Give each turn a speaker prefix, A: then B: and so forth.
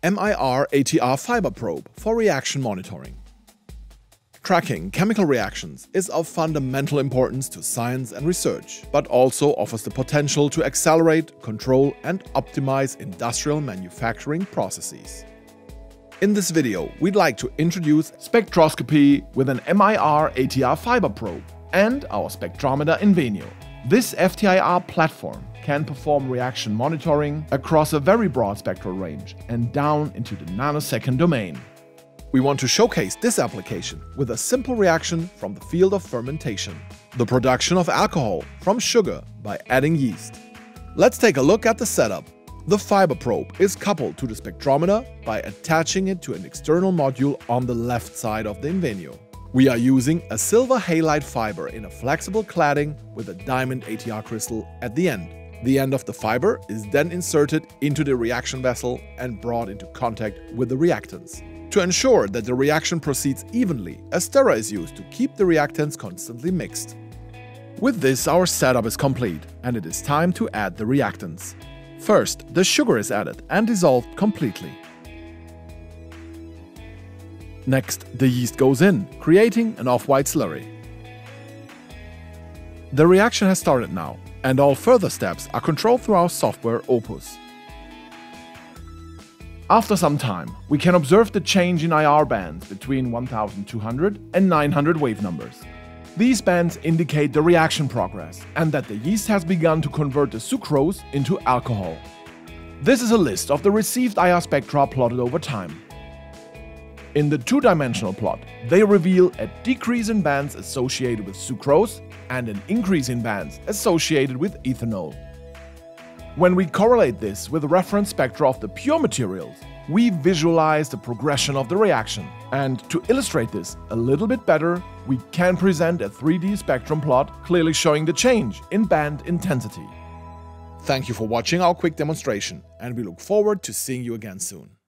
A: MIR-ATR fiber probe for reaction monitoring. Tracking chemical reactions is of fundamental importance to science and research, but also offers the potential to accelerate, control, and optimize industrial manufacturing processes. In this video, we'd like to introduce spectroscopy with an MIR-ATR fiber probe and our spectrometer INVENIO. This FTIR platform can perform reaction monitoring across a very broad spectral range and down into the nanosecond domain. We want to showcase this application with a simple reaction from the field of fermentation, the production of alcohol from sugar by adding yeast. Let's take a look at the setup. The fiber probe is coupled to the spectrometer by attaching it to an external module on the left side of the INVENIO. We are using a silver halide fiber in a flexible cladding with a diamond ATR crystal at the end. The end of the fiber is then inserted into the reaction vessel and brought into contact with the reactants. To ensure that the reaction proceeds evenly, a stirrer is used to keep the reactants constantly mixed. With this, our setup is complete, and it is time to add the reactants. First, the sugar is added and dissolved completely. Next, the yeast goes in, creating an off-white slurry. The reaction has started now, and all further steps are controlled through our software Opus. After some time, we can observe the change in IR bands between 1200 and 900 wave numbers. These bands indicate the reaction progress and that the yeast has begun to convert the sucrose into alcohol. This is a list of the received IR spectra plotted over time. In the two-dimensional plot, they reveal a decrease in bands associated with sucrose and an increase in bands associated with ethanol. When we correlate this with reference spectra of the pure materials, we visualize the progression of the reaction. And to illustrate this a little bit better, we can present a 3D spectrum plot clearly showing the change in band intensity. Thank you for watching our quick demonstration, and we look forward to seeing you again soon.